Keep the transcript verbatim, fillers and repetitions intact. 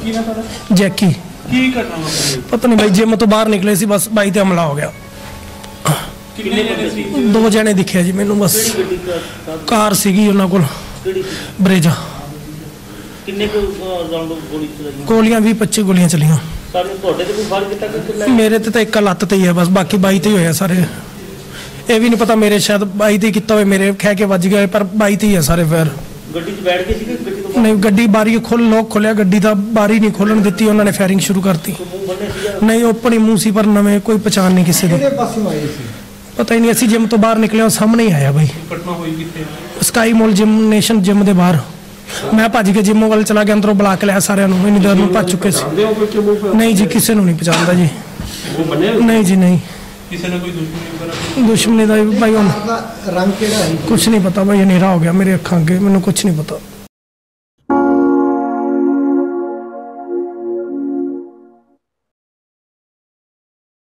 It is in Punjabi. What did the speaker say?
ਕੀ ਨਾ ਤੁਹਾਡਾ? ਜੈਕੀ। ਕੀ ਘਟਨਾ ਵਾਪਰੀ? ਪਤਾ ਨਹੀਂ ਬਾਈ, ਜਿਮ ਤੋਂ ਬਾਹਰ ਨਿਕਲੇ ਸੀ ਬਸ, ਬਾਈ ਤੇ ਹਮਲਾ ਹੋ ਗਿਆ। ਕਿੰਨੇ ਜਣੇ ਸੀ? ਦੋ ਜਣੇ ਦਿਖਿਆ ਜੀ ਮੈਨੂੰ ਬਸ। ਕਾਰ ਸੀਗੀ ਉਹਨਾਂ ਕੋਲ, ਬਰੇਜਾ। ਕਿੰਨੇ ਕੁ ਰਾਉਂਡ ਗੋਲੀ ਚਲਾਈ? ਗੋਲੀਆਂ ਵੀਹ ਪੱਚੀ ਗੋਲੀਆਂ ਚਲੀਆਂ। ਸਾਰੇ ਤੁਹਾਡੇ ਤੇ ਕੋਈ ਫਾਇਰ ਕੀਤਾ ਕਿ? ਮੇਰੇ ਤੇ ਤਾਂ ਇੱਕ ਲੱਤ ਤੇ ਹੀ ਹੈ ਬਸ, ਬਾਕੀ ਬਾਈ ਤੇ ਹੀ ਹੋਇਆ ਸਾਰੇ। ਇਹ ਵੀ ਨਹੀਂ ਪਤਾ ਮੇਰੇ, ਸ਼ਾਇਦ ਬਾਈ ਤੇ ਕੀਤਾ ਹੋਵੇ, ਮੇਰੇ ਖਹਿ ਕੇ ਵੱਜ ਗਏ, ਪਰ ਬਾਈ ਤੇ ਹੀ ਹੈ ਸਾਰੇ ਫਾਇਰ। ਗੱਡੀ 'ਚ ਬੈਠ ਕੇ ਸੀ ਕਿ ਗੱਡੀ ਤੋਂ? ਨਹੀਂ, ਗੱਡੀ ਬਾਰੀ ਖੋਲ ਲੋਕ ਖੋਲਿਆ, ਗੱਡੀ ਦਾ ਬਾਰੀ ਨਹੀਂ ਖੋਲਣ ਦਿੱਤੀ, ਉਹਨਾਂ ਨੇ ਫਾਇਰਿੰਗ ਸ਼ੁਰੂ ਕਰਤੀ। ਨਹੀਂ, ਓਪਨ ਹੀ ਮੂੰਹ ਸੀ, ਪਰ ਨਵੇਂ ਕੋਈ ਪਛਾਣ ਨਹੀਂ ਕਿਸੇ ਦੀ। ਪਤਾ ਹੀ ਨਹੀਂ, ਅਸੀਂ ਜਿਮ ਤੋਂ ਬਾਹਰ ਨਿਕਲੇ, ਉਹ ਸਾਹਮਣੇ ਹੀ ਆਇਆ ਬਾਈ। ਘਟਨਾ ਹੋਈ ਕਿੱਥੇ? ਸਕਾਈ ਮੋਲ ਜਿਮਨੇਸ਼ਨ ਜਿਮ ਦੇ ਬਾਹਰ। ਮੈਂ ਭੱਜ ਕੇ ਜਿਮ ਵੱਲ ਚਲਾ ਗਿਆ, ਅੰਦਰੋਂ ਬੁਲਾ ਕੇ ਲਿਆ ਸਾਰਿਆਂ ਨੂੰ, ਇੰਨੀ ਦੇਰ ਨੂੰ ਭੱਜ ਚੁੱਕੇ ਸੀ। ਨਹੀਂ ਜੀ, ਕਿਸੇ ਨੂੰ ਨਹੀਂ ਪਛਾਣਦਾ ਜੀ। ਨਹੀਂ ਜੀ ਨਹੀਂ। ਕਿਸੇ ਨੇ ਕੋਈ ਦੁਸ਼ਮਣੀ ਵਗੈਰਾ? ਦੁਸ਼ਮਣੀ ਦਾ ਭਾਈ ਹੁਣ ਰੰਗ ਕਿਹੜਾ ਹੈ? ਕੁਛ ਨਹੀਂ ਪਤਾ ਭਾਈ, ਹਨੇਰਾ ਹੋ ਗਿਆ ਮੇਰੇ ਅੱਖਾਂ ਅੱਗੇ, ਮੈਨੂੰ ਕੁਛ ਨਹੀਂ ਪਤਾ।